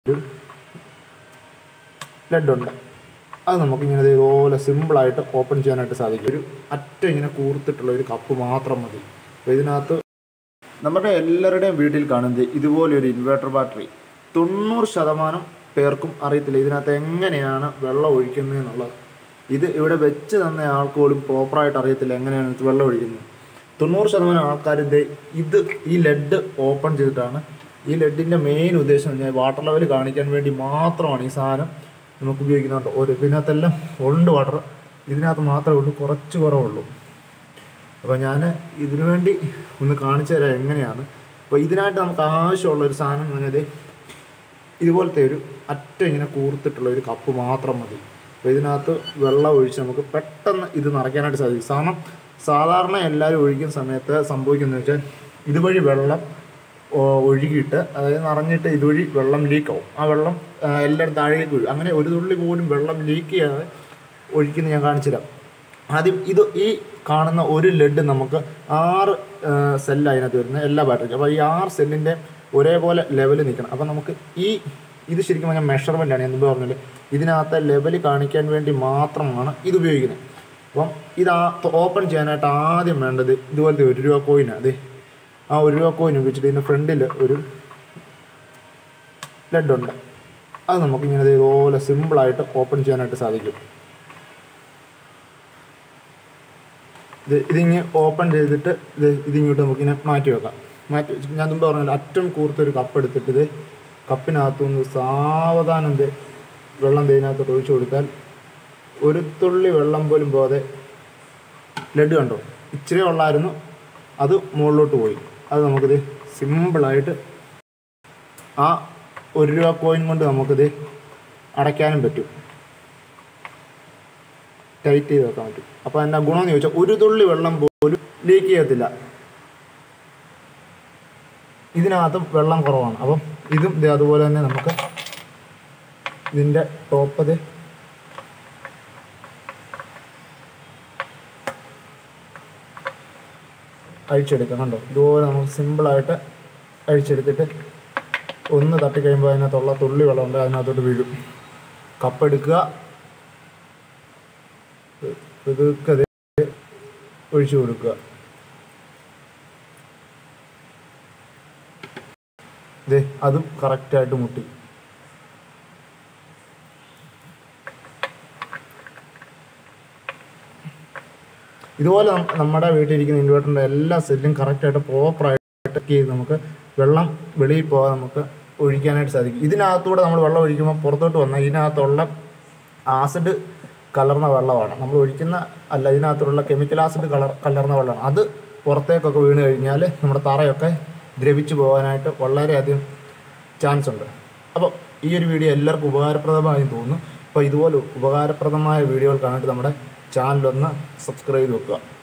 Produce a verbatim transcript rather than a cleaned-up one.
ഒരു ലെഡുണ്ട്. അത് നമുക്കിങ്ങനെ ഇതുപോലെ സിമ്പിളായിട്ട് ഓപ്പൺ ചെയ്യാനായിട്ട് സാധിക്കും. ഒരു അറ്റം ഇങ്ങനെ കൂർത്തിട്ടുള്ള ഒരു കപ്പ് മാത്രം മതി. അപ്പോൾ ഇതിനകത്ത് നമ്മുടെ എല്ലാവരുടെയും വീട്ടിൽ കാണുന്നത് ഇതുപോലെ ഒരു ഇൻവേർട്ടർ ബാറ്ററി. തൊണ്ണൂറ് ശതമാനം പേർക്കും അറിയത്തില്ല ഇതിനകത്ത് എങ്ങനെയാണ് വെള്ളം ഒഴിക്കുന്നത് എന്നുള്ളത്. ഇത് ഇവിടെ വെച്ച് തന്ന ആൾക്ക് പോലും പ്രോപ്പറായിട്ട് അറിയത്തില്ല എങ്ങനെയാണ് വെള്ളം ഒഴിക്കുന്നത്. തൊണ്ണൂറ് ശതമാനം ആൾക്കാർ ഇത് ഇത് ഈ ലെഡ് ഓപ്പൺ ചെയ്തിട്ടാണ്. ഈ ലെഡിൻ്റെ മെയിൻ ഉദ്ദേശം എന്ന് പറഞ്ഞാൽ വാട്ടർ ലെവൽ കാണിക്കാൻ വേണ്ടി മാത്രമാണ് ഈ സാധനം നമുക്ക് ഉപയോഗിക്കുന്നുണ്ട്. ഒരു ഇതിനകത്തെല്ലാം ഉണ്ട് വാട്ടർ, ഇതിനകത്ത് മാത്രമേ ഉള്ളൂ കുറച്ച് കുറവുള്ളൂ. അപ്പോൾ ഞാൻ ഇതിനു വേണ്ടി ഒന്ന് കാണിച്ചു തരാം എങ്ങനെയാണ്. അപ്പോൾ ഇതിനായിട്ട് നമുക്ക് ആവശ്യമുള്ള ഒരു സാധനം എന്ന് പറഞ്ഞാൽ ഇതുപോലത്തെ ഒരു അറ്റം ഇങ്ങനെ കൂർത്തിട്ടുള്ള ഒരു കപ്പ് മാത്രം മതി. അപ്പോൾ ഇതിനകത്ത് വെള്ളം ഒഴിച്ച് നമുക്ക് പെട്ടെന്ന് ഇത് നിറയ്ക്കാനായിട്ട് സാധിക്കും. കാരണം സാധാരണ എല്ലാവരും ഒഴിക്കുന്ന സമയത്ത് സംഭവിക്കുന്നത് വെച്ചാൽ ഇതുവഴി വെള്ളം ഒഴുകിയിട്ട് അതായത് നിറഞ്ഞിട്ട് ഇതുവഴി വെള്ളം ലീക്കാവും. ആ വെള്ളം എല്ലാവരും താഴേക്ക് വീഴും. അങ്ങനെ ഒരു തുള്ളി പോലും വെള്ളം ലീക്ക് ചെയ്യാതെ ഒഴിക്കുന്നത് ഞാൻ കാണിച്ചു തരാം. ആദ്യം ഇത് ഈ കാണുന്ന ഒരു ലെഡ് നമുക്ക് ആറ് സെല്ല് അതിനകത്ത് വരുന്നത് എല്ലാ ബാറ്ററിക്കും. അപ്പോൾ ഈ ആറ് സെല്ലിൻ്റെ ഒരേപോലെ ലെവൽ നിൽക്കണം. അപ്പോൾ നമുക്ക് ഈ ഇത് ശരിക്കും പറഞ്ഞാൽ മെഷർമെൻ്റാണ്. എന്ത് പറഞ്ഞാൽ ഇതിനകത്ത് ലെവൽ കാണിക്കാൻ വേണ്ടി മാത്രമാണ് ഇത് ഉപയോഗിക്കുന്നത്. അപ്പം ഇത് ഓപ്പൺ ചെയ്യാനായിട്ട് ആദ്യം വേണ്ടത് ഇതുപോലത്തെ ഒരു രൂപ കോയിനാണ്. അതെ, ആ ഒരു രൂപ കോയിൻ ഉപയോഗിച്ചിട്ട് ഇതിൻ്റെ ഫ്രണ്ടിൽ ഒരു ലെഡുണ്ട്. അത് നമുക്കിങ്ങനെ ഇതുപോലെ സിമ്പിളായിട്ട് ഓപ്പൺ ചെയ്യാനായിട്ട് സാധിക്കും. ഇത് ഇതിങ്ങ് ഓപ്പൺ ചെയ്തിട്ട് ഇത് ഇതിങ്ങോട്ട് നമുക്കിങ്ങനെ മാറ്റി വെക്കാം. മാറ്റി വെച്ചിട്ട് ഞാൻ മുമ്പ് പറഞ്ഞാൽ അറ്റം കൂർത്തൊരു കപ്പ് എടുത്തിട്ട് ഇത് കപ്പിനകത്തുനിന്ന് സാവധാനം ഇത് വെള്ളം ഇതിനകത്തോട്ട് ഒഴിച്ചു കൊടുത്താൽ ഒരു തുള്ളി വെള്ളം പോലും പോകാതെ ലെഡ് കണ്ടോ ഇച്ചിരി ഉള്ളായിരുന്നു, അത് മുകളിലോട്ട് പോയി. അത് നമുക്കിത് സിമ്പിളായിട്ട് ആ ഒരു രൂപ കോയിൻ കൊണ്ട് നമുക്കിത് അടയ്ക്കാനും പറ്റും, ടൈറ്റ് ചെയ്ത് വെക്കാൻ പറ്റും. അപ്പോൾ എന്നാ ഗുണമെന്ന് ചോദിച്ചാൽ ഒരു തുള്ളി വെള്ളം പോലും ലീക്ക് ചെയ്യത്തില്ല. ഇതിനകത്തും വെള്ളം കുറവാണ്. അപ്പം ഇതും ഇത് അതുപോലെ തന്നെ നമുക്ക് ഇതിൻ്റെ ടോപ്പത് അഴിച്ചെടുക്കാം. കണ്ടോ ഇതുപോലെ നമുക്ക് സിമ്പിളായിട്ട് അഴിച്ചെടുത്തിട്ട് ഒന്ന് തട്ടിക്കഴിയുമ്പോൾ അതിനകത്തുള്ള തുള്ളി വെള്ളമുണ്ട് അതിനകത്തോട്ട് വീഴും. കപ്പെടുക്കുക, ഇതൊക്കെ ഒഴിച്ചു കൊടുക്കുക. ഇതേ അതും കറക്റ്റായിട്ട് മുട്ടി. ഇതുപോലെ നമ്മുടെ വീട്ടിലിരിക്കുന്ന ഇൻവേർട്ടറിൻ്റെ എല്ലാ സെല്ലും കറക്റ്റായിട്ട് പ്രോപ്പറായിട്ട് ചെയ്ത് നമുക്ക് വെള്ളം വെളിയിൽ പോകാൻ നമുക്ക് ഒഴിക്കാനായിട്ട് സാധിക്കും. ഇതിനകത്തൂടെ നമ്മൾ വെള്ളം ഒഴിക്കുമ്പോൾ പുറത്തോട്ട് വന്നാൽ ഇതിനകത്തുള്ള ആസിഡ് കലർന്ന വെള്ളമാണ് നമ്മൾ ഒഴിക്കുന്ന, അല്ല ഇതിനകത്തുള്ള കെമിക്കൽ ആസിഡ് കളർ കലർന്ന വെള്ളമാണ്. അത് പുറത്തേക്കൊക്കെ വീണ് കഴിഞ്ഞാൽ നമ്മുടെ തറയൊക്കെ ദ്രവിച്ചു പോകാനായിട്ട് വളരെയധികം ചാൻസ് ഉണ്ട്. അപ്പോൾ ഈ ഒരു വീഡിയോ എല്ലാവർക്കും ഉപകാരപ്രദമായി തോന്നുന്നു. അപ്പോൾ ഇതുപോലെ ഉപകാരപ്രദമായ വീഡിയോകൾ കാണാനായിട്ട് നമ്മുടെ ചാനലൊന്ന് സബ്സ്ക്രൈബ് ചെയ്ത് വെക്കുക.